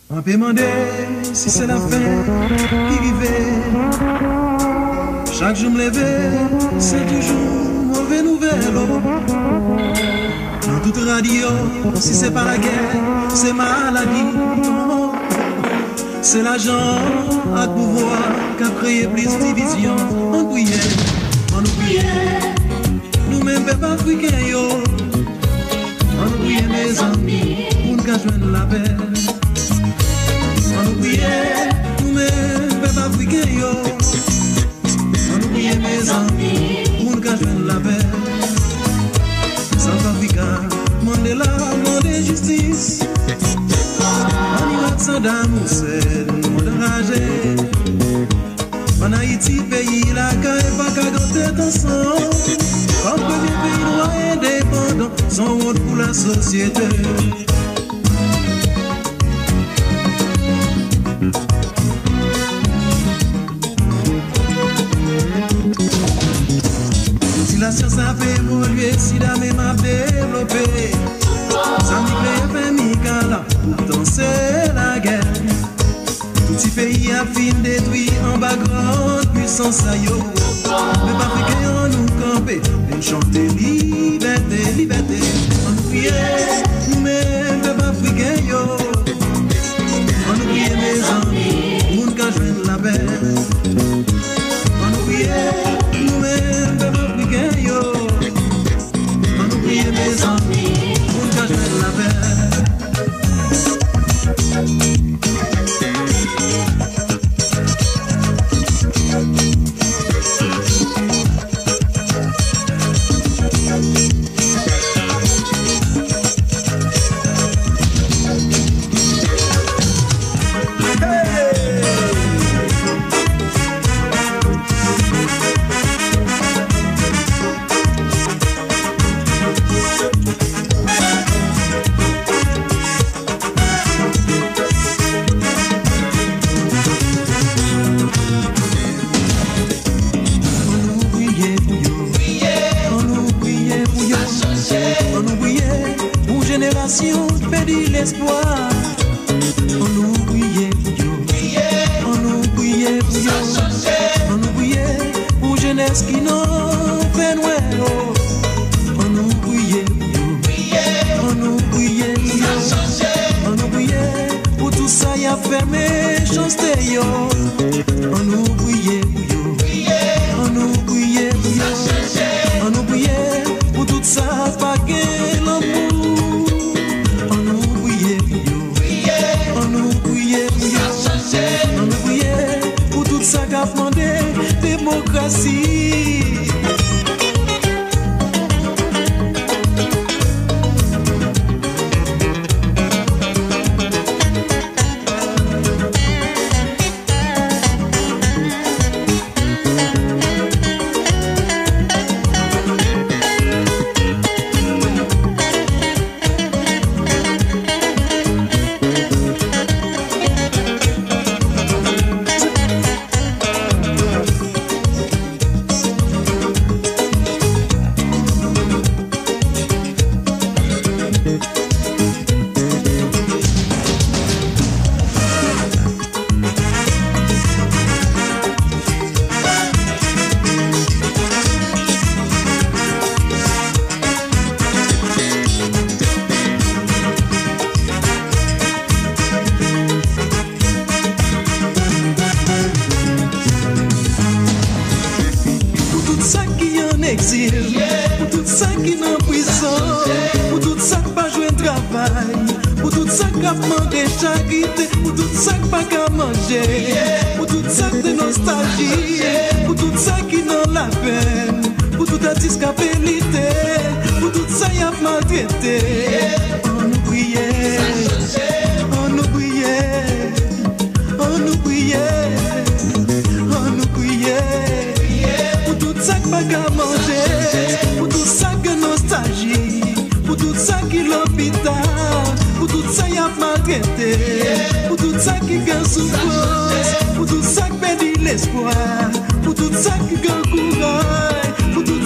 On peut demander si c'est la fin qui arrive. Chaque jour me lever, c'est toujours mauvaise nouvelle. Dans toute radio, si c'est pas la guerre, c'est maladie. C'est l'agent à pouvoir qui a créé plus de division. On priait, nous-mêmes, peuple africain, yo. On priait mes amis pour nous joindre la paix. On priait, nous-mêmes, peuple africain, yo. On priait mes amis pour nous joindre la paix. South Africa, Mandela, demande justice. On y va Saddam Hussein, monde enragé. En Haïti, pays la caille, pas qu'à gâter ensemble. Comme premier pays noir indépendant, son rôle pour la société. Si la science a fait évoluer, si la même a développé, ça m'y fait Mikala, pourtant c'est la guerre. Tout ce pays a fin détruit en bas grande puissance à yo. Mais pas africains nous camper, nous chanter liberté, liberté. On nous priait, nous-mêmes, peuple africain yo. On nous priait mes amis, pour nous joindre la paix. On nous priait, nous-mêmes, peuple africain yo. On nous priait mes amis, pour nous joindre la paix. Perdit l'espoir. On nous priait pour on nous priait pour on nous priait pour jeunesse qui n'en fait noël. On nous priait on nous priait on nous priait pour tout ça y a fermé chanceté yo. On nous priait on nous priait on nous priait pour tout ça pas gain l'amour. Ça qu'a demandé démocratie. Pour tout ça qui n'en prison, pour tout ça qui pas jouer travail, pour tout ça qui a demandé charité, pour tout ça qui pas qu'à manger, pour tout ça de nostalgie, pour tout ça qui n'en la peine, pour tout artiste qui a périté, pour tout ça y a maltraité. On nous priait, on nous priait, on nous priait, on nous priait. Pour tout ça qui pas qu'à manger, pour tout ça que nostalgie, pour tout ça qui l'hôpital, pour tout ça y a maltraité, pour tout ça qui gagne souffrance, pour tout ça qui perdit l'espoir, pour tout ça qui gagne courage, pour tout